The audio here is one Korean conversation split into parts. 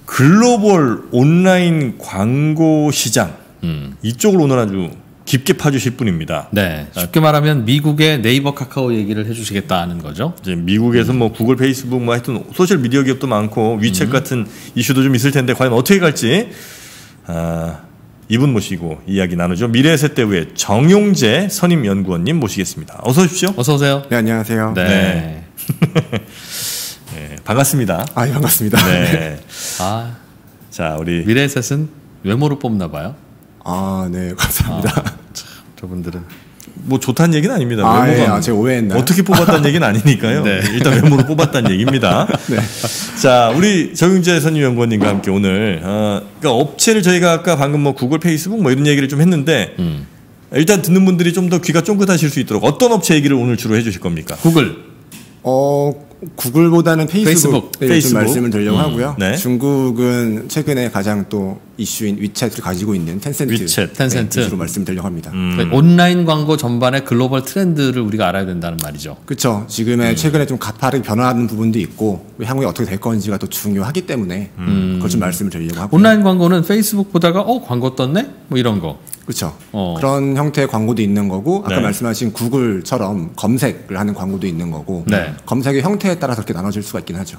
글로벌 온라인 광고 시장 이쪽을 오늘 아주 깊게 파주실 분입니다. 네, 쉽게 말하면 미국의 네이버 카카오 얘기를 해주시겠다는 거죠. 이제 미국에서 뭐 구글, 페이스북, 뭐 하여튼 소셜 미디어 기업도 많고 위챗 같은 이슈도 좀 있을 텐데 과연 어떻게 갈지 이분 모시고 이야기 나누죠. 미래세대우의 정용재 선임연구원님 모시겠습니다. 어서 오십시오. 어서 오세요. 네, 안녕하세요. 네. 네, 반갑습니다. 아, 반갑습니다. 네. 자, 우리 미래셋은 외모로 뽑나 봐요. 아, 네, 감사합니다. 참, 저분들은 뭐 좋다는 얘기는 아닙니다. 외모가 제가 오해했나요? 어떻게 뽑았다는 얘기는 아니니까요. 네. 일단 외모로 뽑았다는 얘기입니다. 네. 자, 우리 정용재 선임연구원님과 함께 오늘 그러니까 업체를 저희가 아까 방금 뭐 구글, 페이스북 뭐 이런 얘기를 좀 했는데 일단 듣는 분들이 좀 더 귀가 쫑긋하실 수 있도록 어떤 업체 얘기를 오늘 주로 해주실 겁니까? 구글. 구글보다는 페이스북. 좀 말씀을 드리려고 하고요. 네. 중국은 최근에 가장 또 이슈인 위챗을 가지고 있는 텐센트. 텐센트. 위주로 말씀드리려고 합니다. 온라인 광고 전반의 글로벌 트렌드를 우리가 알아야 된다는 말이죠. 그렇죠. 지금의 최근에 좀 가파르게 변화하는 부분도 있고 향후에 어떻게 될 건지가 또 중요하기 때문에 그걸 좀 말씀을 드리려고 하고. 온라인 광고는 페이스북 보다가 광고 떴네? 뭐 이런 거. 그렇죠. 그런 형태의 광고도 있는 거고 아까 네. 말씀하신 구글처럼 검색을 하는 광고도 있는 거고 네. 검색의 형태에 따라 그렇게 나눠질 수가 있긴 하죠.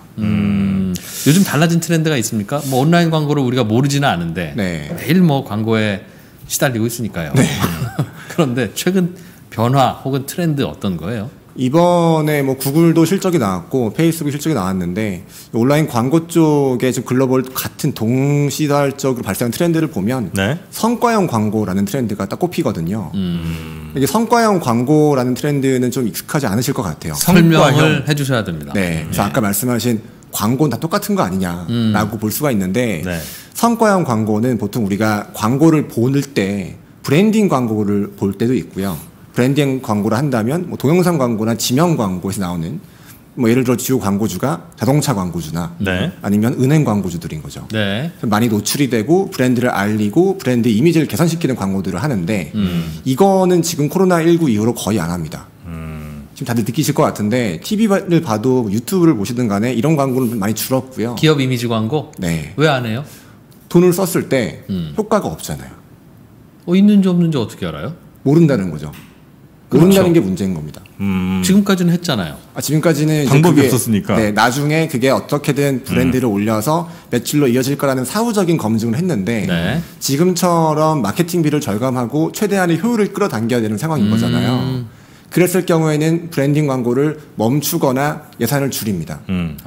요즘 달라진 트렌드가 있습니까? 뭐 온라인 광고를 우리가 모르지는 않은데 네. 매일 뭐 광고에 시달리고 있으니까요. 네. 그런데 최근 변화 혹은 트렌드 어떤 거예요? 이번에 뭐 구글도 실적이 나왔고 페이스북이 실적이 나왔는데 온라인 광고 쪽에 좀 글로벌 같은 동시다발적으로 발생한 트렌드를 보면 네. 성과형 광고라는 트렌드가 딱 꼽히거든요. 이게 성과형 광고라는 트렌드는 좀 익숙하지 않으실 것 같아요. 설명을 해주셔야 됩니다. 네, 그래서 아까 말씀하신 광고는 다 똑같은 거 아니냐라고 볼 수가 있는데 네. 성과형 광고는 보통 우리가 광고를 보는 때 브랜딩 광고를 볼 때도 있고요. 브랜딩 광고를 한다면 뭐 동영상 광고나 지명 광고에서 나오는 뭐 예를 들어 주요 광고주가 자동차 광고주나 네. 아니면 은행 광고주들인 거죠. 네. 많이 노출이 되고 브랜드를 알리고 브랜드 이미지를 개선시키는 광고들을 하는데 이거는 지금 코로나19 이후로 거의 안 합니다. 지금 다들 느끼실 것 같은데 TV를 봐도 유튜브를 보시든 간에 이런 광고는 많이 줄었고요. 기업 이미지 광고? 네. 왜 안 해요? 돈을 썼을 때 효과가 없잖아요. 있는지 없는지 어떻게 알아요? 모른다는 거죠. 모른다는 게 문제인 겁니다. 지금까지는 했잖아요. 지금까지는 방법이 없었으니까. 네, 나중에 그게 어떻게든 브랜드를 올려서 매출로 이어질 거라는 사후적인 검증을 했는데 네. 지금처럼 마케팅비를 절감하고 최대한의 효율을 끌어당겨야 되는 상황인 거잖아요. 그랬을 경우에는 브랜딩 광고를 멈추거나 예산을 줄입니다.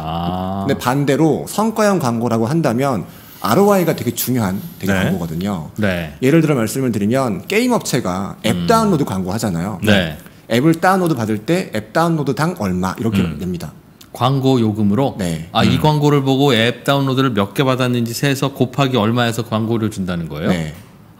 근데 반대로 성과형 광고라고 한다면 ROI가 되게 중요한 네. 광고거든요. 네. 예를 들어 말씀을 드리면 게임 업체가 앱 다운로드 광고 하잖아요. 네. 앱을 다운로드 받을 때 앱 다운로드당 얼마 이렇게 냅니다. 광고 요금으로? 네. 이 광고를 보고 앱 다운로드를 몇 개 받았는지 세서 곱하기 얼마에서 광고료 준다는 거예요? 네.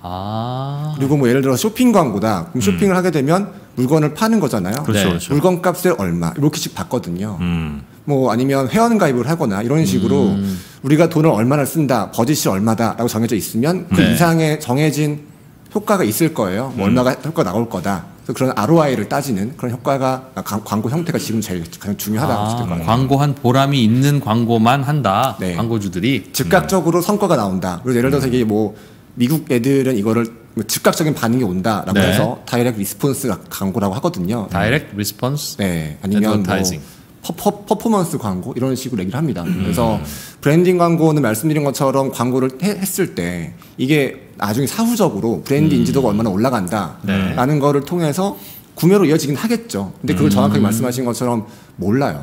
그리고 뭐 예를 들어 쇼핑 광고다. 그럼 쇼핑을 하게 되면 물건을 파는 거잖아요. 그렇죠, 네. 그렇죠. 물건 값을 얼마 이렇게씩 받거든요. 뭐 아니면 회원 가입을 하거나 이런 식으로 우리가 돈을 얼마나 쓴다, 버짓이 얼마다라고 정해져 있으면 그 네. 이상의 정해진 효과가 있을 거예요. 뭐 얼마가 효과 나올 거다. 그래서 그런 ROI를 따지는 그런 효과가 광고 형태가 지금 제일 가장 중요하다고 보실 것 같아요. 광고한 보람이 있는 광고만 한다. 네. 광고주들이. 즉각적으로 성과가 나온다. 그래서 예를 들어서 이게 뭐 미국 애들은 이거를 즉각적인 반응이 온다라고 네. 해서 다이렉트 리스폰스 광고라고 하거든요. 다이렉트 리스폰스. 네, 아니면 뭐 애드버타이징. 퍼포먼스 광고 이런 식으로 얘기를 합니다. 그래서 브랜딩 광고는 말씀드린 것처럼 광고를 했을 때 이게 나중에 사후적으로 브랜드 인지도가 얼마나 올라간다라는 거를 통해서 구매로 이어지긴 하겠죠. 근데 그걸 정확하게 말씀하신 것처럼 몰라요.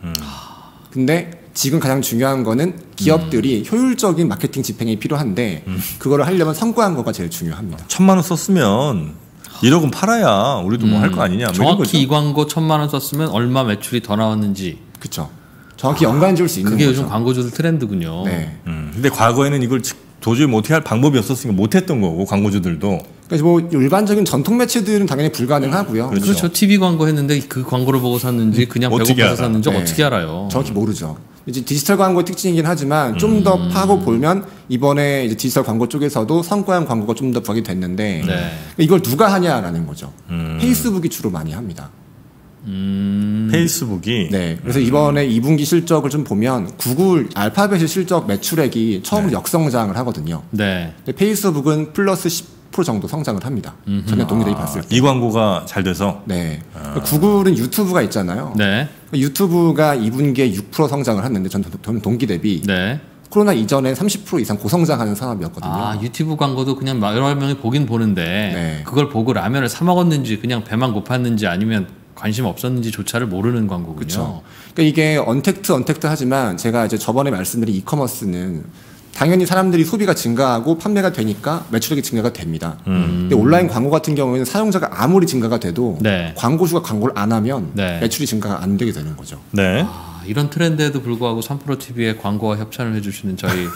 근데 지금 가장 중요한 거는 기업들이 효율적인 마케팅 집행이 필요한데 그거를 하려면 성과한 거가 제일 중요합니다. 1,000만 원 썼으면 1억은 팔아야 우리도 뭐 할 거 아니냐. 뭐 이런 거죠. 정확히 이 광고 1,000만 원 썼으면 얼마 매출이 더 나왔는지. 그렇죠. 정확히 연관 지을 수 있는 그게 거죠. 요즘 광고주들 트렌드군요. 네. 근데 과거에는 이걸 도저히 뭐 어떻게 할 방법이 없었으니까 못했던 거고 광고주들도. 그래서 뭐 일반적인 전통 매체들은 당연히 불가능하고요. 그렇죠. TV 광고 했는데 그 광고를 보고 샀는지 그냥 어떻게 배고파서 알아? 샀는지 네. 어떻게 알아요? 정확히 모르죠. 이제 디지털 광고의 특징이긴 하지만 좀 더 파고 보면 이번에 이제 디지털 광고 쪽에서도 성과형 광고가 좀 더 부각이 됐는데 네. 이걸 누가 하냐라는 거죠. 페이스북이 주로 많이 합니다. 페이스북이. 네. 그래서 이번에 2분기 실적을 좀 보면 구글 알파벳의 실적 매출액이 처음으로 역성장을 하거든요. 네. 근데 페이스북은 플러스 10% 정도 성장을 합니다. 전년 동기 대비 봤을 때. 이 광고가 잘 돼서. 네. 구글은 유튜브가 있잖아요. 네. 유튜브가 2분기에 6% 성장을 했는데 전 동기 대비 네. 코로나 이전에 30% 이상 고성장하는 산업이었거든요. 아, 유튜브 광고도 그냥 여러 명이 보긴 보는데 네. 그걸 보고 라면을 사 먹었는지 그냥 배만 고팠는지 아니면 관심 없었는지조차를 모르는 광고군요. 그렇죠. 그러니까 이게 언택트 하지만 제가 이제 저번에 말씀드린 이커머스는 당연히 사람들이 소비가 증가하고 판매가 되니까 매출액이 증가가 됩니다. 근데 온라인 광고 같은 경우에는 사용자가 아무리 증가가 돼도 네. 광고주가 광고를 안 하면 네. 매출이 증가가 안 되게 되는 거죠. 네. 이런 트렌드에도 불구하고 3프로TV에 광고와 협찬을 해주시는 저희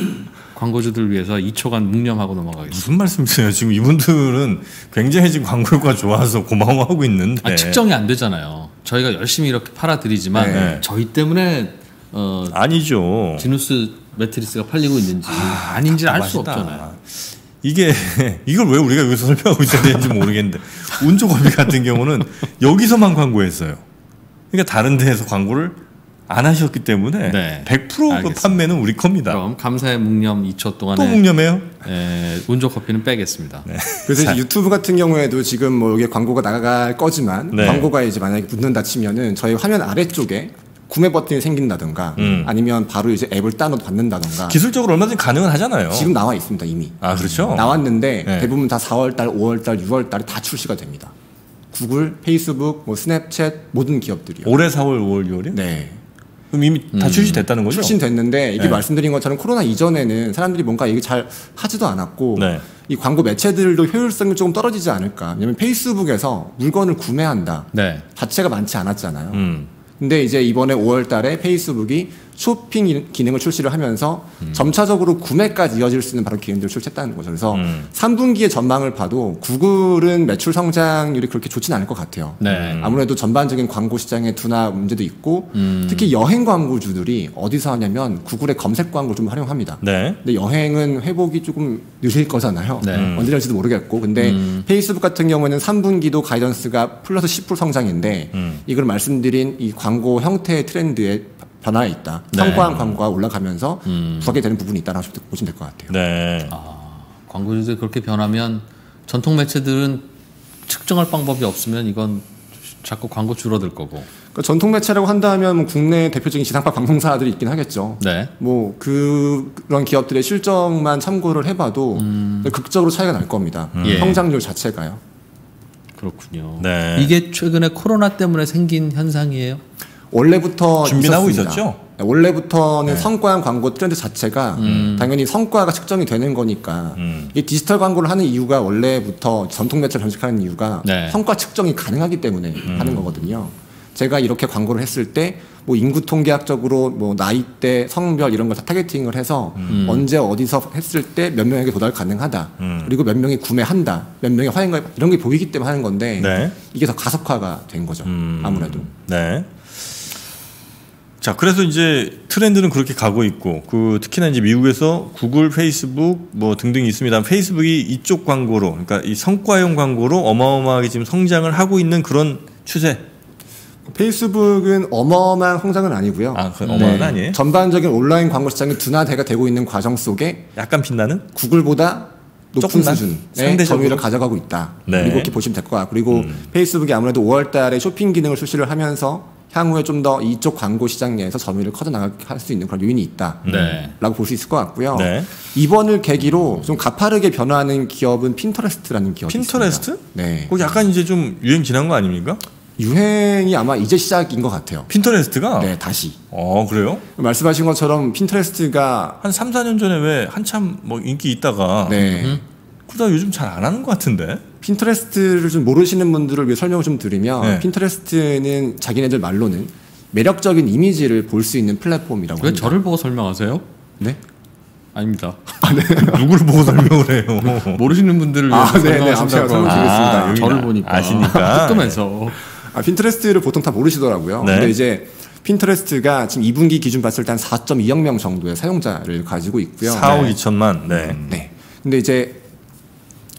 광고주들 위해서 2초간 묵념하고 넘어가겠습니다. 무슨 말씀이세요? 지금 이분들은 굉장히 지금 광고 효과가 좋아서 고마워하고 있는데. 측정이 안 되잖아요. 저희가 열심히 이렇게 팔아드리지만 네. 저희 때문에 아니죠. 지누스 매트리스가 팔리고 있는지 아닌지 알 수 없잖아요. 이게 이걸 왜 우리가 여기서 설명하고 있어야 되는지 모르겠는데 운조거비 같은 경우는 여기서만 광고했어요. 그러니까 다른 데에서 광고를 안 하셨기 때문에 네. 100% 판매는 우리 겁니다. 그럼 감사의 묵념 2초 동안에 또 묵념해요? 운조 커피는 빼겠습니다. 네. 그래서 유튜브 같은 경우에도 지금 뭐 여기 광고가 나갈 거지만 네. 광고가 이제 만약에 붙는다 치면은 저희 화면 아래쪽에 구매 버튼이 생긴다던가 아니면 바로 이제 앱을 다운로드 받는다던가 기술적으로 얼마든지 가능은 하잖아요. 지금 나와 있습니다 이미. 아 그렇죠. 나왔는데 네. 대부분 다 4월달, 5월달, 6월달에 다 출시가 됩니다. 구글, 페이스북, 뭐 스냅챗 모든 기업들이요. 올해 4월, 5월, 6월이요? 네. 그럼 이미 다 출시됐다는 거죠? 출시됐는데 이게 네. 말씀드린 것처럼 코로나 이전에는 사람들이 뭔가 얘기 잘 하지도 않았고 네. 이 광고 매체들도 효율성이 조금 떨어지지 않을까. 왜냐면 페이스북에서 물건을 구매한다 네. 자체가 많지 않았잖아요. 근데 이제 이번에 5월 달에 페이스북이 쇼핑 기능을 출시를 하면서 점차적으로 구매까지 이어질 수 있는 바로 기능들을 출시했다는 거죠. 그래서 3분기의 전망을 봐도 구글은 매출 성장률이 그렇게 좋지는 않을 것 같아요. 네. 아무래도 전반적인 광고 시장의 둔화 문제도 있고 특히 여행 광고주들이 어디서 하냐면 구글의 검색 광고를 좀 활용합니다. 네. 근데 여행은 회복이 조금 느릴 거잖아요. 네. 언제 될지도 모르겠고. 근데 페이스북 같은 경우에는 3분기도 가이던스가 플러스 10% 성장인데 이걸 말씀드린 이 광고 형태의 트렌드에 변화가 있다. 네. 성과한 광고가 올라가면서 부각이 되는 부분이 있다라고 보시면 될 것 같아요. 네. 광고주들이 그렇게 변하면 전통 매체들은 측정할 방법이 없으면 이건 자꾸 광고 줄어들 거고. 그러니까 전통 매체라고 한다면 뭐 국내 대표적인 지상파 방송사들이 있긴 하겠죠. 네. 뭐 그런 기업들의 실적만 참고를 해봐도 극적으로 차이가 날 겁니다. 예. 성장률 자체가요. 그렇군요. 네. 이게 최근에 코로나 때문에 생긴 현상이에요? 원래부터 준비는 하고 있었습니다. 있었죠? 원래부터는 네. 성과형 광고 트렌드 자체가 당연히 성과가 측정이 되는 거니까 이 디지털 광고를 하는 이유가 원래부터 전통 매체를 전식하는 이유가 네. 성과 측정이 가능하기 때문에 하는 거거든요. 제가 이렇게 광고를 했을 때 뭐 인구 통계학적으로 뭐 나이대, 성별 이런 걸 다 타겟팅을 해서 언제 어디서 했을 때 몇 명에게 도달 가능하다. 그리고 몇 명이 구매한다. 몇 명이 화행가 이런 게 보이기 때문에 하는 건데 네. 이게 더 가속화가 된 거죠. 아무래도. 네. 자, 그래서 이제 트렌드는 그렇게 가고 있고, 특히나 이제 미국에서 구글, 페이스북 뭐 등등이 있습니다. 페이스북이 이쪽 광고로, 그러니까 이 성과형 광고로 어마어마하게 지금 성장을 하고 있는 그런 추세. 페이스북은 어마어마한 성장은 아니고요. 아, 그 어마어마한 아니에요? 전반적인 온라인 광고 시장이 둔화돼가 되고 있는 과정 속에 약간 빛나는? 구글보다 높은 조금만? 수준의 상대적으로? 점유율을 가져가고 있다. 네. 그리고 이렇게 보시면 될 것 같고, 그리고 페이스북이 아무래도 5월달에 쇼핑 기능을 출시를 하면서 향후에 좀 더 이쪽 광고 시장 내에서 점유율을 커져나가게 할 수 있는 그런 요인이 있다. 네. 라고 볼 수 있을 것 같고요. 네. 이번을 계기로 좀 가파르게 변화하는 기업은 핀터레스트라는 기업이 핀터레스트? 있습니다. 네. 거기 약간 이제 좀 유행 지난 거 아닙니까? 유행이 아마 이제 시작인 것 같아요. 핀터레스트가? 네, 다시. 그래요? 말씀하신 것처럼 핀터레스트가 한 3, 4년 전에 왜 한참 뭐 인기 있다가 네. 그러다 요즘 잘 안 하는 것 같은데? 핀터레스트를 좀 모르시는 분들을 위해 설명을 좀 드리면 네. 핀터레스트는 자기네들 말로는 매력적인 이미지를 볼 수 있는 플랫폼이라고 왜 합니다. 저를 보고 설명하세요? 네? 아닙니다. 누구를 보고 설명을 해요? 모르시는 분들을 위해서 네네. 설명하신다고. 제가 설명드리겠습니다. 저를 보니까 아시니까. 뜨면서. 핀터레스트를 보통 다 모르시더라고요. 네. 근데 이제 핀터레스트가 지금 2분기 기준 봤을 때 한 4.2억 명 정도의 사용자를 가지고 있고요. 4억 2천만. 네. 네. 근데 이제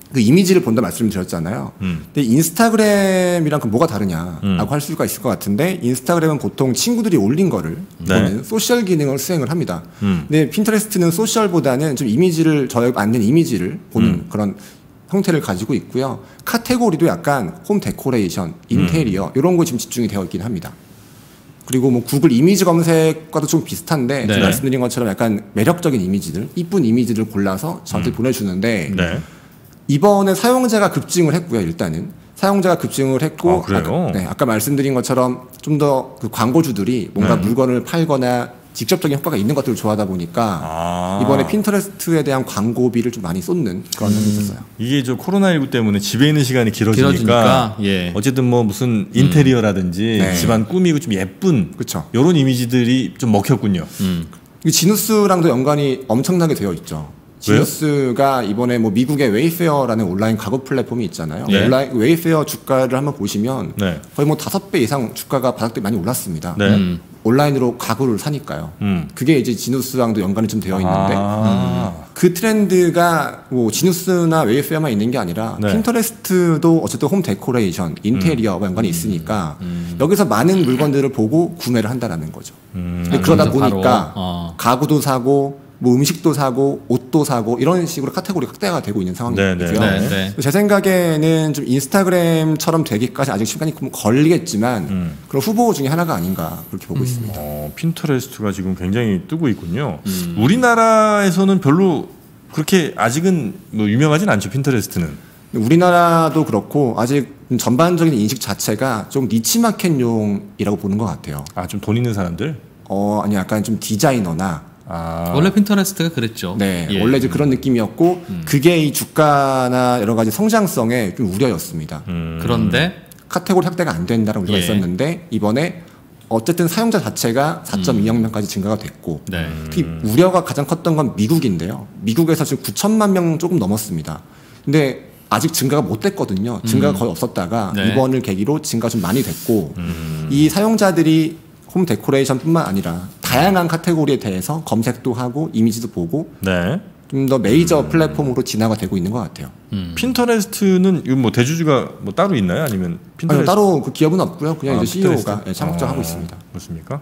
그 이미지를 본다 말씀드렸잖아요. 근데 인스타그램이랑 그 뭐가 다르냐라고 할 수가 있을 것 같은데 인스타그램은 보통 친구들이 올린 거를 보는 소셜 기능을 수행을 합니다. 근데 핀터레스트는 소셜보다는 좀 이미지를 저에 맞는 이미지를 보는 그런 형태를 가지고 있고요. 카테고리도 약간 홈 데코레이션, 인테리어 이런 거 지금 집중이 되어 있긴 합니다. 그리고 뭐 구글 이미지 검색과도 좀 비슷한데 네. 지금 말씀드린 것처럼 약간 매력적인 이미지들, 이쁜 이미지를 골라서 저한테 보내주는데 네. 이번에 사용자가 급증을 했고요. 일단은 사용자가 급증을 했고 그래요? 아까 말씀드린 것처럼 좀 더 그 광고주들이 뭔가 물건을 팔거나 직접적인 효과가 있는 것들을 좋아하다 보니까 이번에 핀터레스트에 대한 광고비를 좀 많이 쏟는 그런 점이 있었어요. 이게 저 코로나19 때문에 집에 있는 시간이 길어지니까 예. 어쨌든 뭐 무슨 인테리어라든지 네. 집안 꾸미고 좀 예쁜 그쵸. 이런 이미지들이 좀 먹혔군요. 이 지누스랑도 연관이 엄청나게 되어 있죠. 왜요? 지누스가 이번에 뭐 미국의 웨이페어라는 온라인 가구 플랫폼이 있잖아요. 네. 온라인 웨이페어 주가를 한번 보시면 네. 거의 뭐 5배 이상 주가가 바닥대 많이 올랐습니다. 네. 온라인으로 가구를 사니까요. 그게 이제 지누스랑도 연관이 좀 되어 있는데 그 트렌드가 뭐 지누스나 웨이페어만 있는 게 아니라 네. 핀터레스트도 어쨌든 홈 데코레이션, 인테리어와 연관이 있으니까 여기서 많은 물건들을 보고 구매를 한다라는 거죠. 근데 그러다 보니까 가구도 사고 뭐 음식도 사고 옷도 사고 이런 식으로 카테고리 확대가 되고 있는 상황이고요. 네. 제 생각에는 좀 인스타그램처럼 되기까지 아직 시간이 좀 걸리겠지만 그런 후보 중에 하나가 아닌가 그렇게 보고 있습니다. 핀터레스트가 지금 굉장히 뜨고 있군요. 우리나라에서는 별로 그렇게 아직은 뭐 유명하진 않죠. 핀터레스트는. 우리나라도 그렇고 아직 전반적인 인식 자체가 좀 니치마켓용이라고 보는 것 같아요. 좀 돈 있는 사람들? 아니 약간 좀 디자이너나 원래 핀터레스트가 그랬죠. 네, 예. 원래 이제 그런 느낌이었고 그게 이 주가나 여러 가지 성장성에 좀 우려였습니다. 그런데 카테고리 확대가 안 된다는 우려가 예. 있었는데 이번에 어쨌든 사용자 자체가 4.2억 명까지 증가가 됐고 네. 특히 우려가 가장 컸던 건 미국인데요. 미국에서 지금 9천만 명 조금 넘었습니다. 근데 아직 증가가 못 됐거든요. 증가가 거의 없었다가 네. 이번을 계기로 증가 좀 많이 됐고 이 사용자들이 홈 데코레이션뿐만 아니라 다양한 카테고리에 대해서 검색도 하고 이미지도 보고 네. 좀 더 메이저 플랫폼으로 진화가 되고 있는 것 같아요. 핀터레스트는 이거 뭐 대주주가 뭐 따로 있나요? 아니면 핀터레스트 따로 그 기업은 없고요. 그냥 이제 핀터레스트? CEO가 창업자하고 있습니다. 그렇습니까?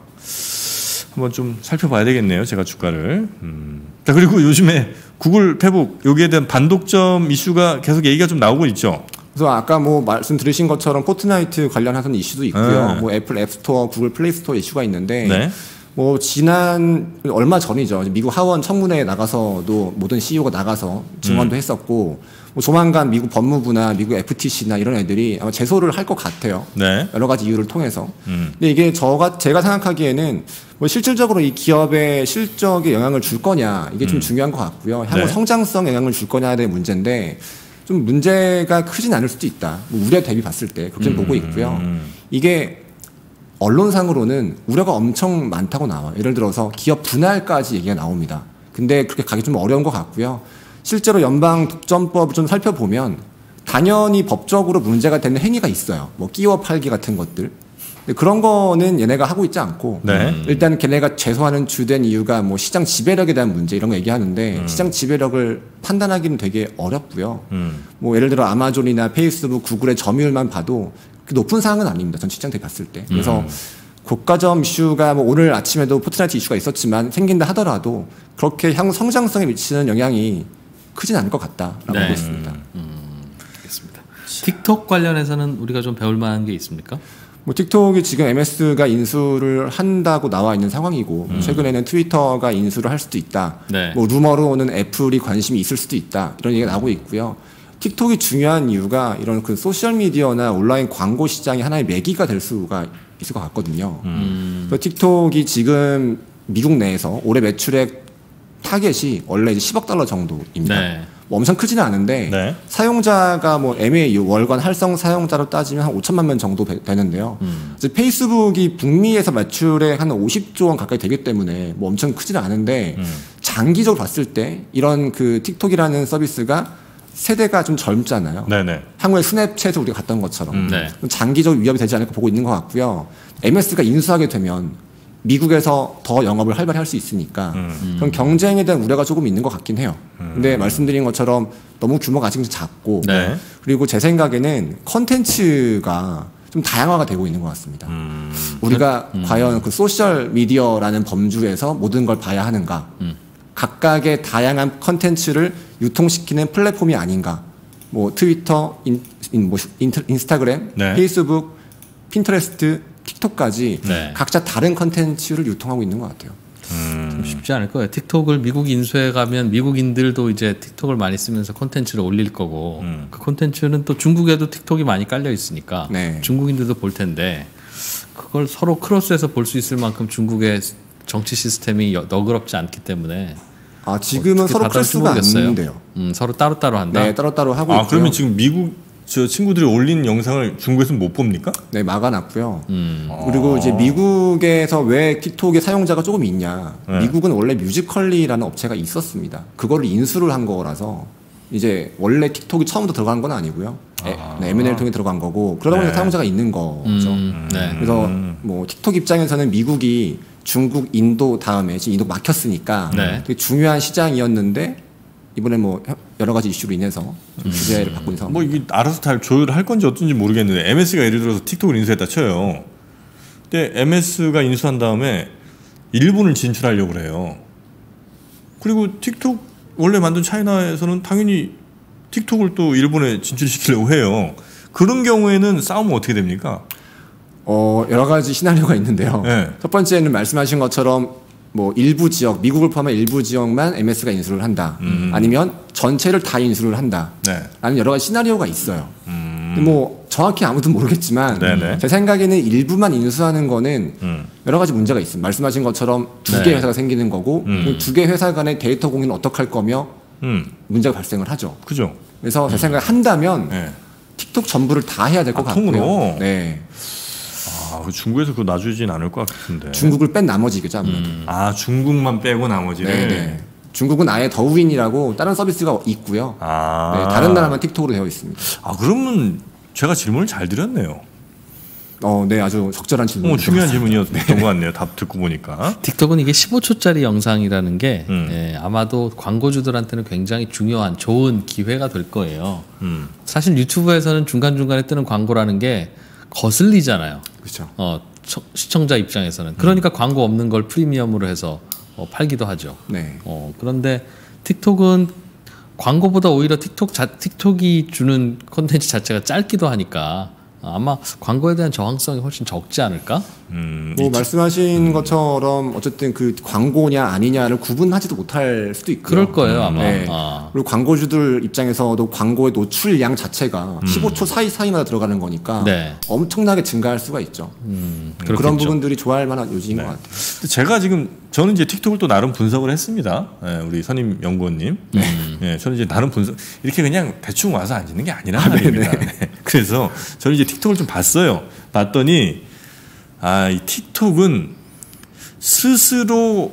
한번 좀 살펴봐야 되겠네요. 제가 주가를. 자, 그리고 요즘에 구글 페북 여기에 대한 반독점 이슈가 계속 얘기가 좀 나오고 있죠. 그래서 아까 뭐 말씀 들으신 것처럼 포트나이트 관련해서는 이슈도 있고요. 네. 뭐 애플 앱스토어, 구글 플레이 스토어 이슈가 있는데 네. 뭐 지난 얼마 전이죠. 미국 하원 청문회에 나가서도 모든 CEO가 나가서 증언도 했었고 뭐 조만간 미국 법무부나 미국 FTC나 이런 애들이 아마 제소를 할 것 같아요. 네. 여러 가지 이유를 통해서. 근데 이게 제가 생각하기에는 뭐 실질적으로 이 기업의 실적에 영향을 줄 거냐 이게 좀 중요한 것 같고요. 향후 네. 성장성 영향을 줄 거냐에 대한 문제인데 좀 문제가 크진 않을 수도 있다. 뭐 우려 대비 봤을 때 그렇게 보고 있고요. 이게 언론상으로는 우려가 엄청 많다고 나와요. 예를 들어서 기업 분할까지 얘기가 나옵니다. 근데 그렇게 가기 좀 어려운 것 같고요. 실제로 연방 독점법을 좀 살펴보면 당연히 법적으로 문제가 되는 행위가 있어요. 뭐 끼워 팔기 같은 것들. 근데 그런 거는 얘네가 하고 있지 않고 네. 일단 걔네가 제소하는 주된 이유가 뭐 시장 지배력에 대한 문제 이런 거 얘기하는데 시장 지배력을 판단하기는 되게 어렵고요. 뭐 예를 들어 아마존이나 페이스북, 구글의 점유율만 봐도 높은 상황은 아닙니다. 전 시장 대비 봤을 때. 그래서 고가점 이슈가 뭐 오늘 아침에도 포트나이트 이슈가 있었지만 생긴다 하더라도 그렇게 향후 성장성에 미치는 영향이 크진 않을 것 같다라고 보고 있습니다. 알겠습니다. 틱톡 관련해서는 우리가 좀 배울 만한 게 있습니까? 뭐 틱톡이 지금 MS가 인수를 한다고 나와 있는 상황이고 최근에는 트위터가 인수를 할 수도 있다. 네. 뭐 루머로는 애플이 관심이 있을 수도 있다. 이런 얘기가 나오고 있고요. 틱톡이 중요한 이유가 이런 그 소셜 미디어나 온라인 광고 시장이 하나의 매기가 될 수가 있을 것 같거든요. 그래서 틱톡이 지금 미국 내에서 올해 매출액 타겟이 원래 이제 10억 달러 정도입니다. 네. 뭐 엄청 크지는 않은데 네. 사용자가 뭐 MAU 월간 활성 사용자로 따지면 한 5천만 명 정도 되는데요. 이제 페이스북이 북미에서 매출액 한 50조 원 가까이 되기 때문에 뭐 엄청 크지는 않은데 장기적으로 봤을 때 이런 그 틱톡이라는 서비스가 세대가 좀 젊잖아요. 네네. 향후에 스냅챗을 우리가 갔던 것처럼 네. 장기적 위협이 되지 않을까 보고 있는 것 같고요. MS가 인수하게 되면 미국에서 더 영업을 활발히 할 수 있으니까 그런 경쟁에 대한 우려가 조금 있는 것 같긴 해요. 근데 말씀드린 것처럼 너무 규모가 아직 작고 네. 그리고 제 생각에는 컨텐츠가 좀 다양화가 되고 있는 것 같습니다. 우리가 과연 그 소셜 미디어라는 범주에서 모든 걸 봐야 하는가? 각각의 다양한 컨텐츠를 유통시키는 플랫폼이 아닌가? 뭐 트위터, 인스타그램, 네. 페이스북, 핀터레스트, 틱톡까지 네. 각자 다른 컨텐츠를 유통하고 있는 것 같아요. 좀 쉽지 않을 거예요. 틱톡을 미국 인수해 가면 미국인들도 이제 틱톡을 많이 쓰면서 콘텐츠를 올릴 거고 그 콘텐츠는 또 중국에도 틱톡이 많이 깔려 있으니까 네. 중국인들도 볼 텐데 그걸 서로 크로스해서 볼 수 있을 만큼 중국의 정치 시스템이 너그럽지 않기 때문에 지금은 서로 크로스가 안 되는데요. 서로 따로따로 한다? 네, 따로따로 하고 있고요. 그러면 지금 미국 저 친구들이 올린 영상을 중국에서는 못 봅니까? 네, 막아놨고요. 그리고 이제 미국에서 왜 틱톡의 사용자가 조금 있냐. 네. 미국은 원래 뮤지컬리라는 업체가 있었습니다. 그거를 인수를 한 거라서 이제 원래 틱톡이 처음부터 들어간 건 아니고요. M&A를 통해 들어간 거고 그러다 보니까 네. 사용자가 있는 거죠. 네. 그래서 뭐 틱톡 입장에서는 미국이 중국, 인도 다음에 지금 인도 막혔으니까 네. 되게 중요한 시장이었는데 이번에 뭐 여러 가지 이슈로 인해서 좀 규제를 받고 있는 상황. 뭐 이게 알아서 잘 조율할 건지 어떤지 모르겠는데 MS가 예를 들어서 틱톡을 인수했다 쳐요. 근데 MS가 인수한 다음에 일본을 진출하려고 그래요. 그리고 틱톡 원래 만든 차이나에서는 당연히 틱톡을 또 일본에 진출시키려고 해요. 그런 경우에는 싸움은 어떻게 됩니까? 여러 가지 시나리오가 있는데요. 네. 첫 번째는 말씀하신 것처럼 뭐 일부 지역, 미국을 포함한 일부 지역만 MS가 인수를 한다. 아니면 전체를 다 인수를 한다. 네. 라는 여러 가지 시나리오가 있어요. 근데 뭐 정확히 아무도 모르겠지만 네네. 제 생각에는 일부만 인수하는 거는 여러 가지 문제가 있습니다. 말씀하신 것처럼 두 개 네. 회사가 생기는 거고 두 개 회사 간의 데이터 공유는 어떻게 할 거며 문제가 발생을 하죠. 그죠? 그래서 제 생각에 한다면 네. 틱톡 전부를 다 해야 될 것 같고요. 통으로? 네. 중국에서 그거 놔주진 않을 것 같은데. 중국을 뺀 나머지겠죠, 아무래도. 중국만 빼고 나머지를. 네네. 중국은 아예 더우인이라고 다른 서비스가 있고요. 네, 다른 나라만 틱톡으로 되어 있습니다. 그러면 제가 질문을 잘 드렸네요. 네, 아주 적절한 질문. 중요한 질문이었던 것 같네요. 답 듣고 보니까. 틱톡은 이게 15초짜리 영상이라는 게 아마도 광고주들한테는 굉장히 중요한 좋은 기회가 될 거예요. 사실 유튜브에서는 중간중간에 뜨는 광고라는 게 거슬리잖아요. 그렇죠. 시청자 입장에서는. 그러니까 광고 없는 걸 프리미엄으로 해서 팔기도 하죠. 네. 그런데 틱톡은 광고보다 오히려 틱톡이 주는 콘텐츠 자체가 짧기도 하니까 아마 광고에 대한 저항성이 훨씬 적지 않을까? 뭐 말씀하신 것처럼 어쨌든 그 광고냐 아니냐를 구분하지도 못할 수도 있고요. 그럴 거예요 아마. 네. 그리고 광고주들 입장에서도 광고의 노출량 자체가 15초 사이마다 들어가는 거니까 네. 엄청나게 증가할 수가 있죠. 그런 부분들이 좋아할 만한 요지인 것 같아요. 제가 저는 이제 틱톡을 또 나름 분석을 했습니다. 우리 선임 연구원님. 저는 이제 나름 분석, 이렇게 그냥 대충 와서 앉는 게 아니란 말입니다. 네. 그래서 저는 이제 틱톡을 좀 봤어요. 봤더니, 이 틱톡은 스스로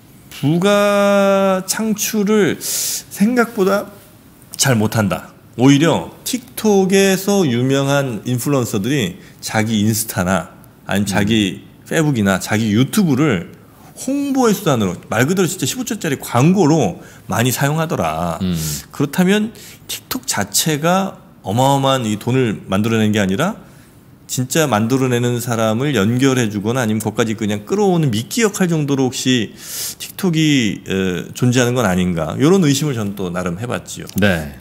부가 창출을 생각보다 잘 못한다. 오히려 틱톡에서 유명한 인플루언서들이 자기 인스타나 아니면 자기 페북이나 자기 유튜브를 홍보의 수단으로 말 그대로 진짜 15초짜리 광고로 많이 사용하더라. 그렇다면 틱톡 자체가 어마어마한 이 돈을 만들어내는 게 아니라 진짜 만들어내는 사람을 연결해주거나 아니면 거기까지 그냥 끌어오는 미끼 역할 정도로 혹시 틱톡이 존재하는 건 아닌가 이런 의심을 저는 또 나름 해봤지요. 네.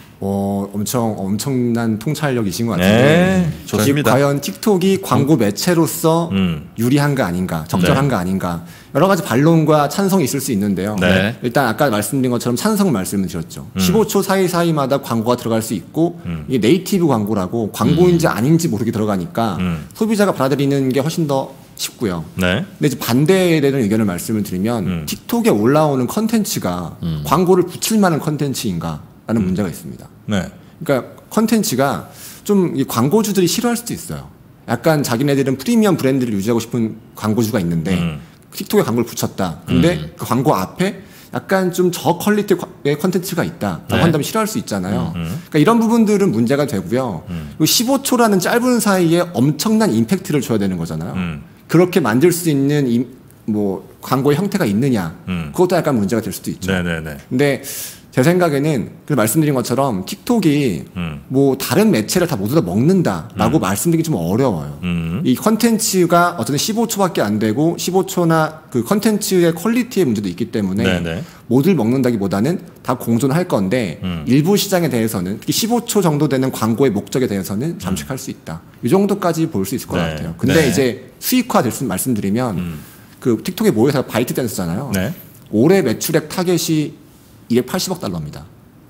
엄청난 통찰력이신 것 같은데. 네, 좋습니다. 과연 틱톡이 광고 매체로서 유리한가 아닌가, 적절한가 아닌가. 여러 가지 반론과 찬성이 있을 수 있는데요. 네. 일단 아까 말씀드린 것처럼 찬성 말씀을 드렸죠. 15초 사이마다 광고가 들어갈 수 있고 이게 네이티브 광고라고 광고인지 아닌지 모르게 들어가니까 소비자가 받아들이는 게 훨씬 더 쉽고요. 네. 근데 이제 반대에 대한 의견을 말씀을 드리면 틱톡에 올라오는 컨텐츠가 광고를 붙일 만한 컨텐츠인가? 라는 문제가 있습니다. 네. 그러니까 컨텐츠가 좀 이 광고주들이 싫어할 수도 있어요. 약간 자기네들은 프리미엄 브랜드를 유지하고 싶은 광고주가 있는데 틱톡에 광고를 붙였다. 근데 그 광고 앞에 약간 좀 저퀄리티의 컨텐츠가 있다. 라고 한다면 싫어할 수 있잖아요. 그러니까 이런 부분들은 문제가 되고요. 그리고 15초라는 짧은 사이에 엄청난 임팩트를 줘야 되는 거잖아요. 그렇게 만들 수 있는 뭐 광고의 형태가 있느냐 그것도 약간 문제가 될 수도 있죠. 네네네. 근데 제 생각에는 그 말씀드린 것처럼 틱톡이 뭐 다른 매체를 다 모두 다 먹는다라고 말씀드리기 좀 어려워요. 이 컨텐츠가 어쨌든 15초밖에 안 되고 15초나 그 컨텐츠의 퀄리티의 문제도 있기 때문에 네네. 모두를 먹는다기보다는 다 공존할 건데 일부 시장에 대해서는 특히 15초 정도 되는 광고의 목적에 대해서는 잠식할 수 있다. 이 정도까지 볼 수 있을 것 네. 같아요. 근데 네. 이제 수익화 될 수 말씀드리면 그 틱톡의 모회사가 바이트댄스잖아요. 네. 올해 매출액 타겟이 280억 달러입니다.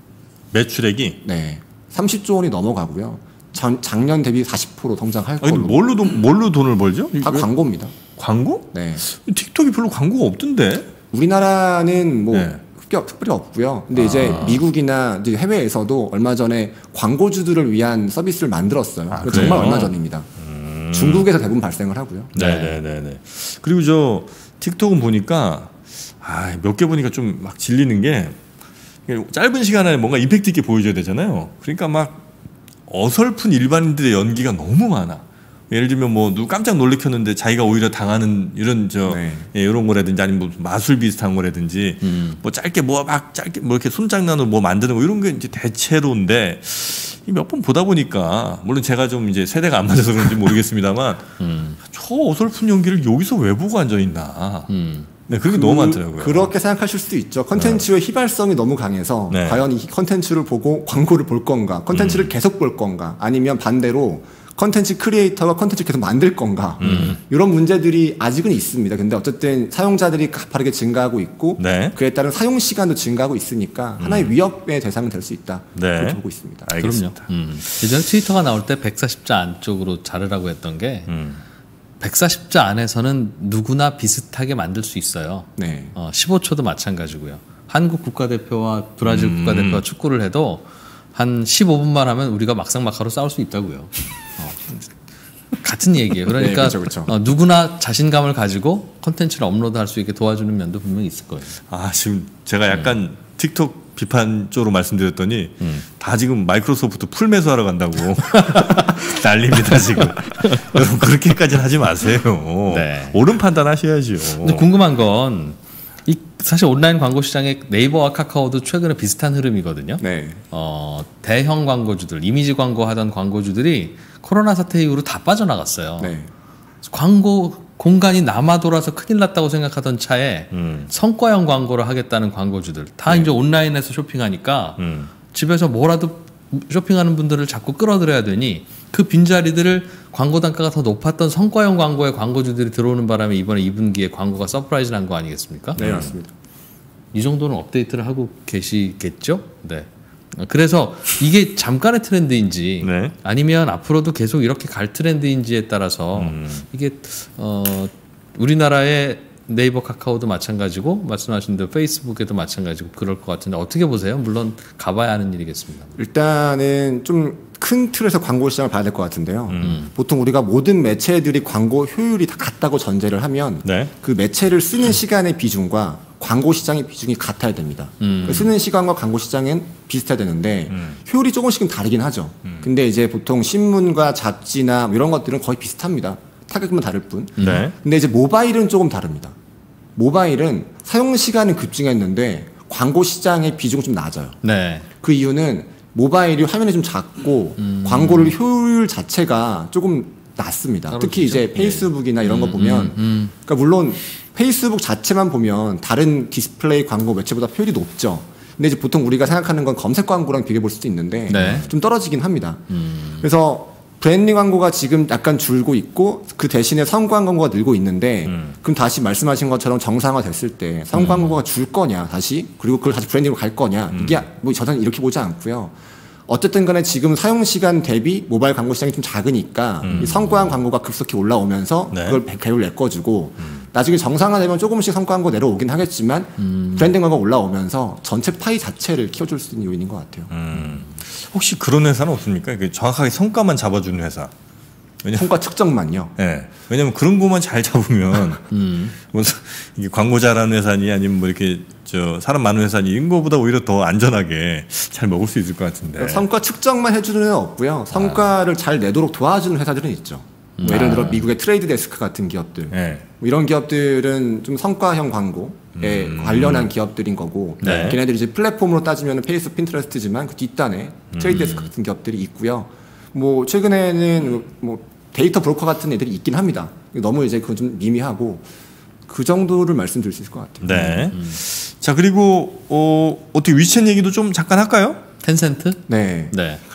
매출액이? 네. 30조 원이 넘어가고요. 작년 대비 40% 성장할 아니, 걸로. 뭘로 돈을 벌죠? 다 광고입니다. 광고? 네. 틱톡이 별로 광고가 없던데? 우리나라는 뭐 네. 특별히 없고요. 근데 이제 미국이나 이제 해외에서도 얼마 전에 광고주들을 위한 서비스를 만들었어요. 정말 그래요? 얼마 전입니다. 중국에서 대부분 발생을 하고요. 네네네. 그리고 저 틱톡은 보니까 몇 개 보니까 좀 막 질리는 게 짧은 시간 안에 뭔가 임팩트 있게 보여줘야 되잖아요. 그러니까 막 어설픈 일반인들의 연기가 너무 많아. 예를 들면 뭐 누구 깜짝 놀래켰는데 자기가 오히려 당하는 이런 이런 거라든지 아니면 뭐 마술 비슷한 거라든지 뭐 짧게 뭐 이렇게 손장난으로 뭐 만드는 거 이런 게 이제 대체로인데 몇 번 보다 보니까 물론 제가 좀 이제 세대가 안 맞아서 그런지 모르겠습니다만 저 어설픈 연기를 여기서 왜 보고 앉아 있나. 네, 그게 너무 많더라고요. 그렇게 생각하실 수도 있죠. 컨텐츠의 휘발성이 너무 강해서 과연 이 컨텐츠를 보고 광고를 볼 건가, 컨텐츠를 계속 볼 건가, 아니면 반대로 컨텐츠 크리에이터가 컨텐츠를 계속 만들 건가, 이런 문제들이 아직은 있습니다. 근데 어쨌든 사용자들이 가파르게 증가하고 있고 그에 따른 사용 시간도 증가하고 있으니까 하나의 위협의 대상은 될 수 있다. 그렇게 보고 있습니다. 알겠습니다. 그럼요. 예전에 트위터가 나올 때 140자 안쪽으로 자르라고 했던 게 140자 안에서는 누구나 비슷하게 만들 수 있어요. 네. 15초도 마찬가지고요. 한국 국가대표와 브라질 국가대표가 축구를 해도 한 15분만 하면 우리가 막상막하로 싸울 수 있다고요. 같은 얘기예요. 그러니까 네, 그렇죠. 누구나 자신감을 가지고 컨텐츠를 업로드할 수 있게 도와주는 면도 분명히 있을 거예요. 지금 제가 약간 틱톡 비판 쪽으로 말씀드렸더니 다 지금 마이크로소프트 풀 매수하러 간다고 난립니다 지금. 여러분 그렇게까지는 하지 마세요. 네. 옳은 판단하셔야죠. 근데 궁금한 건 사실 온라인 광고 시장에 네이버와 카카오도 최근에 비슷한 흐름이거든요. 네. 대형 광고주들, 이미지 광고 하던 광고주들이 코로나 사태 이후로 다 빠져나갔어요. 네. 광고 공간이 남아 돌아서 큰일 났다고 생각하던 차에 성과형 광고를 하겠다는 광고주들 다 이제 온라인에서 쇼핑하니까 집에서 뭐라도 쇼핑하는 분들을 자꾸 끌어들여야 되니 그 빈자리들을 광고 단가가 더 높았던 성과형 광고에 광고주들이 들어오는 바람에 이번에 2분기에 광고가 서프라이즈 난 거 아니겠습니까? 네, 맞습니다. 이 정도는 업데이트를 하고 계시겠죠? 네. 그래서 이게 잠깐의 트렌드인지 아니면 앞으로도 계속 이렇게 갈 트렌드인지에 따라서 이게 우리나라의 네이버 카카오도 마찬가지고 말씀하신 대로 페이스북에도 마찬가지고 그럴 것 같은데 어떻게 보세요? 물론 가봐야 하는 일이겠습니다. 일단은 좀 큰 틀에서 광고 시장을 봐야 될 것 같은데요. 보통 우리가 모든 매체들이 광고 효율이 다 같다고 전제를 하면 그 매체를 쓰는 시간의 비중과 광고 시장의 비중이 같아야 됩니다. 쓰는 시간과 광고 시장은 비슷해야 되는데 효율이 조금씩은 다르긴 하죠. 근데 이제 보통 신문과 잡지나 이런 것들은 거의 비슷합니다. 타겟만 다를 뿐. 근데 이제 모바일은 조금 다릅니다. 모바일은 사용 시간은 급증했는데 광고 시장의 비중은 좀 낮아요. 그 이유는 모바일이 화면이 좀 작고 광고를 효율 자체가 조금 낮습니다. 특히 이제 페이스북이나 이런 거 보면 그러니까 물론 페이스북 자체만 보면 다른 디스플레이 광고 매체보다 효율이 높죠. 근데 이제 보통 우리가 생각하는 건 검색 광고랑 비교해 볼 수도 있는데 좀 떨어지긴 합니다. 그래서 브랜딩 광고가 지금 약간 줄고 있고 그 대신에 성과한 광고가 늘고 있는데 그럼 다시 말씀하신 것처럼 정상화 됐을 때 성과한 광고가 줄 거냐 다시 그리고 그걸 다시 브랜딩으로 갈 거냐 이게 뭐 저는 이렇게 보지 않고요. 어쨌든 간에 지금 사용 시간 대비 모바일 광고 시장이 좀 작으니까 이 성과한 광고가 급속히 올라오면서 그걸 배율 메꿔주고 나중에 정상화되면 조금씩 성과 광고 내려오긴 하겠지만 브랜딩 광고가 올라오면서 전체 파이 자체를 키워줄 수 있는 요인인 것 같아요. 혹시 그런 회사는 없습니까? 정확하게 성과만 잡아주는 회사. 성과 측정만요. 네. 왜냐면 그런 것만 잘 잡으면 뭐 이게 광고 잘하는 회사니 아니면 뭐 이렇게 사람 많은 회사니 이런 거보다 오히려 더 안전하게 잘 먹을 수 있을 것 같은데. 성과 측정만 해주는 회사는 없고요. 성과를 잘 내도록 도와주는 회사들은 있죠. 뭐 예를 들어 미국의 트레이드 데스크 같은 기업들, 뭐 이런 기업들은 좀 성과형 광고에 관련한 기업들인 거고, 걔네들이 이제 플랫폼으로 따지면 페이스북, 핀터레스트지만 그 뒷단에 트레이드 데스크 같은 기업들이 있고요. 뭐 최근에는 뭐 데이터 브로커 같은 애들이 있긴 합니다. 너무 이제 그건 좀 미미하고 그 정도를 말씀드릴 수 있을 것 같아요. 네. 자, 그리고 어떻게 위챗 얘기도 좀 잠깐 할까요? 텐센트? 네.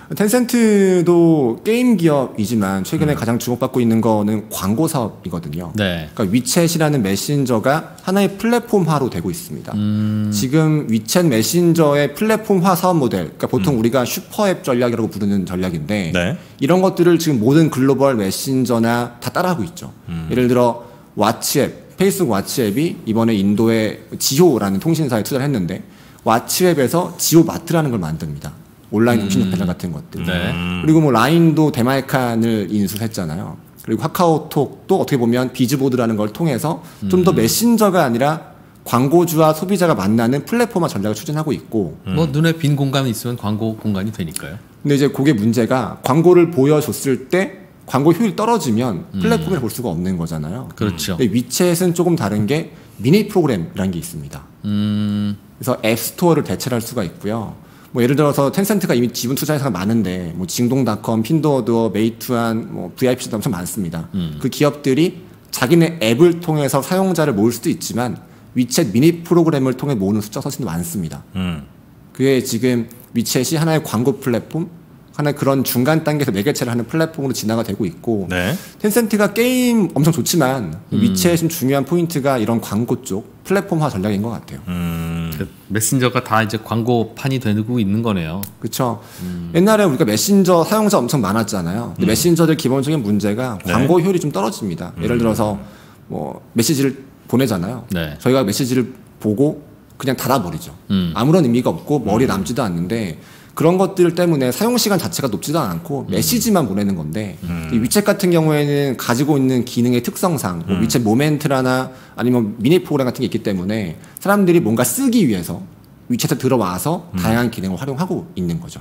텐센트도 게임 기업이지만 최근에 가장 주목받고 있는 거는 광고 사업이거든요. 그러니까 위챗이라는 메신저가 하나의 플랫폼화로 되고 있습니다. 지금 위챗 메신저의 플랫폼화 사업 모델, 그러니까 보통 우리가 슈퍼앱 전략이라고 부르는 전략인데 이런 것들을 지금 모든 글로벌 메신저나 다 따라하고 있죠. 예를 들어 왓츠앱, 페이스북 왓츠앱이 이번에 인도의 지호라는 통신사에 투자를 했는데 왓츠앱에서 지호마트라는 걸 만듭니다. 온라인 음식 배달 같은 것들. 그리고 뭐 라인도 데마이칸을 인수했잖아요. 그리고 카카오톡도 어떻게 보면 비즈보드라는 걸 통해서 좀 더 메신저가 아니라 광고주와 소비자가 만나는 플랫폼화 전략을 추진하고 있고. 뭐 눈에 빈 공간이 있으면 광고 공간이 되니까요. 근데 이제 그게 문제가 광고를 보여줬을 때 광고 효율이 떨어지면 플랫폼을 볼 수가 없는 거잖아요. 그렇죠. 근데 위챗은 조금 다른 게 미니 프로그램이라는 게 있습니다. 그래서 앱스토어를 대체할 수가 있고요. 뭐 예를 들어서 텐센트가 이미 지분 투자 회사가 많은데 뭐 징동닷컴, 핀도어두어, 메이투안, 뭐 VIP도 엄청 많습니다. 그 기업들이 자기네 앱을 통해서 사용자를 모을 수도 있지만 위챗 미니 프로그램을 통해 모으는 숫자가 훨씬 많습니다. 그게 지금 위챗이 하나의 광고 플랫폼, 하나의 그런 중간 단계에서 매개체를 하는 플랫폼으로 진화가 되고 있고 텐센트가 게임 엄청 좋지만 위챗의 좀 중요한 포인트가 이런 광고 쪽 플랫폼화 전략인 것 같아요. 그 메신저가 다 이제 광고판이 되고 있는 거네요. 그렇죠. 옛날에 우리가 메신저 사용자 엄청 많았잖아요. 근데 메신저들 기본적인 문제가 광고 효율이 좀 떨어집니다. 예를 들어서 뭐 메시지를 보내잖아요. 저희가 메시지를 보고 그냥 닫아버리죠. 아무런 의미가 없고 머리에 남지도 않는데 그런 것들 때문에 사용시간 자체가 높지도 않고 메시지만 보내는 건데 이 위챗 같은 경우에는 가지고 있는 기능의 특성상 뭐 위챗 모멘트라나 아니면 미니 프로그램 같은 게 있기 때문에 사람들이 뭔가 쓰기 위해서 위챗에 들어와서 다양한 기능을 활용하고 있는 거죠.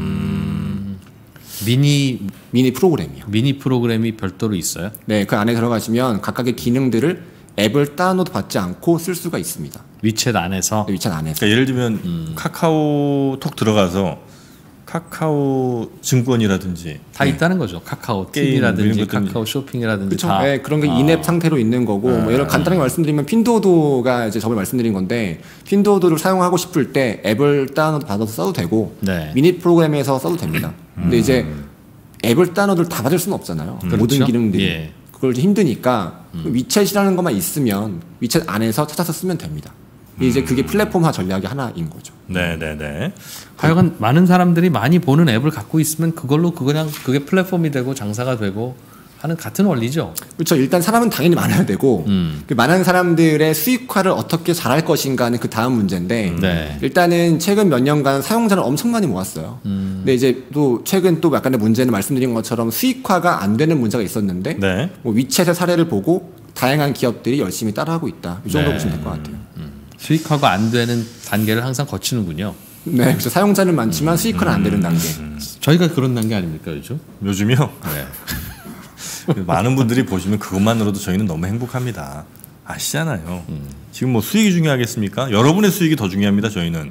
미니 프로그램이요. 미니 프로그램이 별도로 있어요? 네, 그 안에 들어가시면 각각의 기능들을 앱을 다운로드 받지 않고 쓸 수가 있습니다. 위챗 안에서? 네, 위챗 안에서. 그러니까 예를 들면 카카오톡 들어가서 카카오 증권이라든지 다 있다는 거죠. 카카오 TV라든지 카카오 쇼핑이라든지 그쵸? 다. 네, 그런 게 인앱 상태로 있는 거고 뭐 예를 간단하게 말씀드리면 핀도어도가 이제 저번에 말씀드린 건데 핀도어도를 사용하고 싶을 때 앱을 다운로드 받아서 써도 되고 미니 프로그램에서 써도 됩니다. 근데 이제 앱을 다운로드를 다 받을 수는 없잖아요. 그렇죠? 모든 기능들이. 그걸 힘드니까 위챗이라는 것만 있으면 위챗 안에서 찾아서 쓰면 됩니다. 이제 그게 플랫폼화 전략의 하나인 거죠. 네네네. 하여간 많은 사람들이 많이 보는 앱을 갖고 있으면 그걸로 그냥 그게 플랫폼이 되고 장사가 되고 하는 같은 원리죠. 그렇죠. 일단 사람은 당연히 많아야 되고 그 많은 사람들의 수익화를 어떻게 잘할 것인가는 그 다음 문제인데 일단은 최근 몇 년간 사용자를 엄청 많이 모았어요. 근데 이제 또 최근 또 약간의 문제는 말씀드린 것처럼 수익화가 안 되는 문제가 있었는데 뭐 위챗의 사례를 보고 다양한 기업들이 열심히 따라하고 있다. 이 정도 보시면 될 것 같아요. 수익화가 안 되는 단계를 항상 거치는군요. 네, 그렇죠. 사용자는 많지만 수익화는 안 되는 단계. 저희가 그런 단계 아닙니까 요즘? 요즘이요? 네. 많은 분들이 보시면 그것만으로도 저희는 너무 행복합니다. 아시잖아요. 지금 뭐 수익이 중요하겠습니까? 여러분의 수익이 더 중요합니다. 저희는.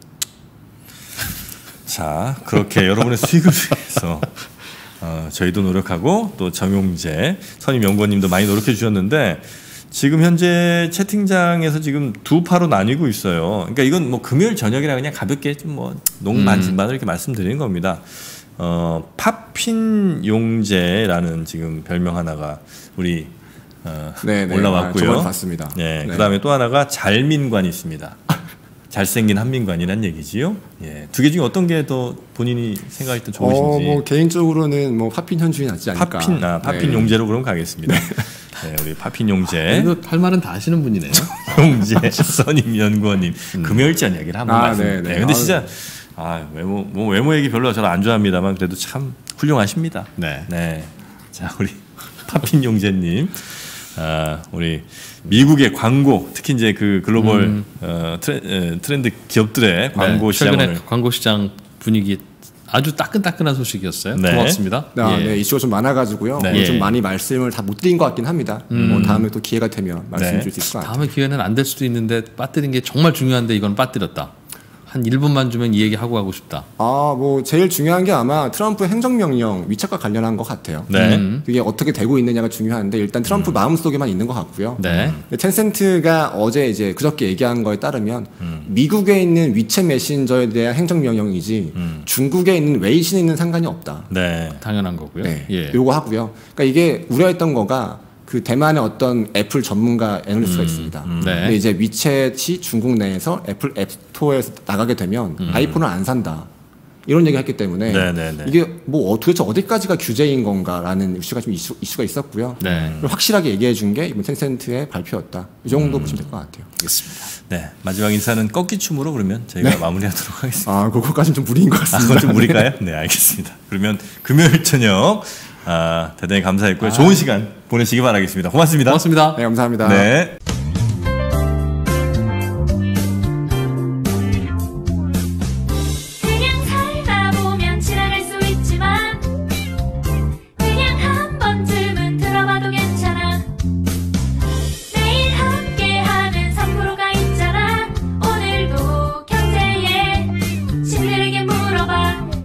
자, 그렇게 여러분의 수익을 위해서 저희도 노력하고 또 정용재 선임연구원님도 많이 노력해 주셨는데 지금 현재 채팅장에서 지금 두 파로 나뉘고 있어요. 그러니까 이건 뭐 금요일 저녁이라 그냥 가볍게 좀 뭐 농반진반을 이렇게 말씀드리는 겁니다. 팝핀 용재라는 지금 별명 하나가 우리 올라왔고요. 저번에 봤습니다. 네, 그다음에 또 하나가 잘민관이 있습니다. 잘생긴 한민관이란 얘기지요. 예, 두 개 중에 어떤 게 더 본인이 생각할 때 좋으신지. 뭐 개인적으로는 뭐 팝핀 현주이 낫지 않을까. 팝핀 용재로 그럼 가겠습니다. 네, 우리 팝핀 용재. 할 말은 다 하시는 분이네요. 용재 선임 연구원님 금요일 저녁이라 한번 말씀드립니다. 네, 근데 진짜 외모 얘기 별로 저는 안 좋아합니다만 그래도 참 훌륭하십니다. 네. 자, 우리 팝핀 용재님. 우리 미국의 광고, 특히 이제 그 글로벌 트렌드 기업들의 광고 시장을 최근에 광고 시장 분위기 아주 따끈따끈한 소식이었어요. 네. 고맙습니다. 네, 이슈가 좀 많아가지고요. 네. 오늘 좀 많이 말씀을 다 못 드린 것 같긴 합니다. 뭐 다음에 또 기회가 되면 말씀드릴 수 있을 것 같아요. 다음에 기회는 안 될 수도 있는데 빠뜨린 게 정말 중요한데 이건 빠뜨렸다. 한 1분만 주면 이 얘기 하고 가고 싶다. 뭐 제일 중요한 게 아마 트럼프 행정명령 위챗과 관련한 것 같아요. 네. 그게 어떻게 되고 있느냐가 중요한데 일단 트럼프 마음속에만 있는 것 같고요. 네. 텐센트가 어제 이제 그저께 얘기한 거에 따르면 미국에 있는 위챗 메신저에 대한 행정명령이지 중국에 있는 웨이신에는 상관이 없다. 네. 당연한 거고요. 네. 예. 요거 하고요. 그러니까 이게 우려했던 거가 그 대만의 어떤 애플 전문가 애널리스트가 있습니다. 네. 근데 이제 위챗이 중국 내에서 애플 앱스토어에서 나가게 되면 아이폰을 안 산다. 이런 얘기를 했기 때문에 네. 이게 뭐 도대체 어디까지가 규제인 건가라는 이슈가 좀 이슈가 있었고요. 네. 확실하게 얘기해 준 게 이번 텐센트의 발표였다. 이 정도 보시면 될 것 같아요. 알겠습니다. 네. 마지막 인사는 꺾기춤으로 그러면 저희가 마무리하도록 하겠습니다. 그거까지는 좀 무리인 것 같습니다. 그건 좀 무리일까요? 네, 알겠습니다. 그러면 금요일 저녁 대단히 감사했고요. 좋은 시간 보내시기 바라겠습니다. 고맙습니다. 고맙습니다. 네, 감사합니다. 네. 그냥 살다 보면 지나갈 수 있지만 그냥 한 번쯤은 들어봐도 괜찮아. 매일 함께하는 3%가 있잖아. 오늘도 경제에 신들에게 물어봐.